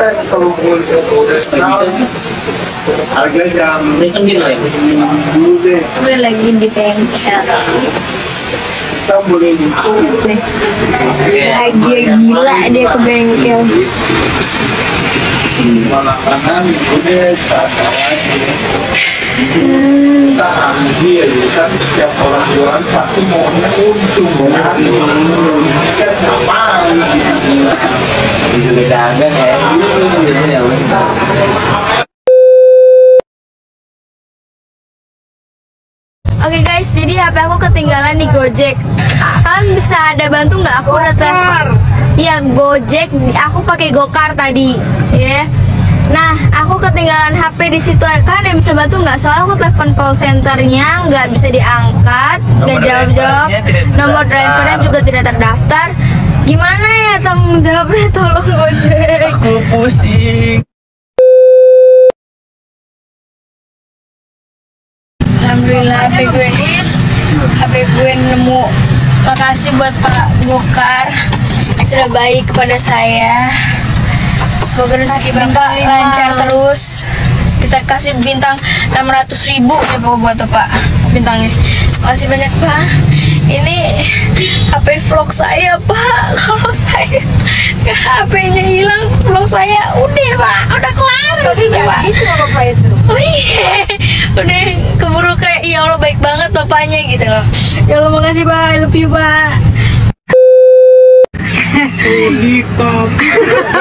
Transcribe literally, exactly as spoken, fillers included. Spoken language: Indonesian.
Gue lagi di bengkel. Lagi gila dia ke bengkel. Hmm. Kan setiap orang jualan pasti maunya untung, kan apaan gitu. Dagang ya, Oke guys, jadi H P aku ketinggalan di Gojek. Kalian bisa ada bantu nggak? Aku udah telepon. Iya Gojek, aku pakai Gokar tadi, ya. Yeah. Nah, aku ketinggalan H P di situ. Kalian ada yang bisa bantu nggak? Soalnya aku telepon call centernya nggak bisa diangkat, nggak jawab-jawab. Nomor drivernya juga tidak terdaftar. Gimana ya tanggung jawabnya? Tolong Gojek. Aku pusing. Alhamdulillah H P gue H P gue nemu. Makasih buat Pak Gokar sudah baik kepada saya. Semoga rezeki Bapak lancar terus. Kita kasih bintang enam ratus ribu ya Pak buat Pak bintangnya. Makasih banyak Pak. Ini H P vlog saya Pak. Kalau saya H P-nya hilang, vlog saya udah Pak, udah kelar gitu Pak. Itu apa itu? Oh iya, udah keburu kayak ya Allah baik banget bapaknya gitu loh. Ya Allah makasih Pak, I love you Pak.